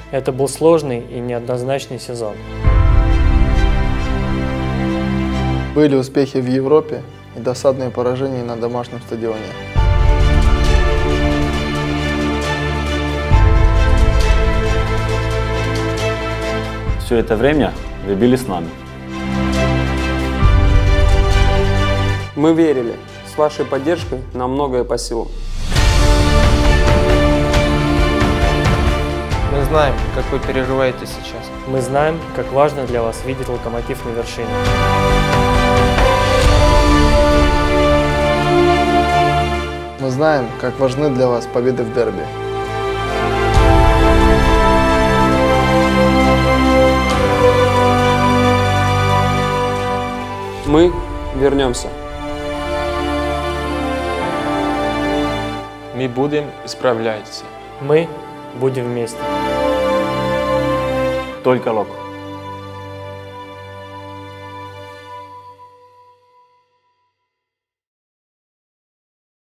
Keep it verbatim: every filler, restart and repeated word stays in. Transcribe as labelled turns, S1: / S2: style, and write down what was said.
S1: Это был сложный и неоднозначный сезон.
S2: Были успехи в Европе и досадные поражения на домашнем стадионе.
S3: Все это время вы были с нами.
S4: Мы верили, с вашей поддержкой нам многое по силам.
S5: Мы знаем, как вы переживаете сейчас.
S1: Мы знаем, как важно для вас видеть Локомотив на вершине.
S2: Мы знаем, как важны для вас победы в дерби.
S4: Мы вернемся.
S5: Мы будем исправляться.
S1: Мы будем вместе.
S3: Только Лок.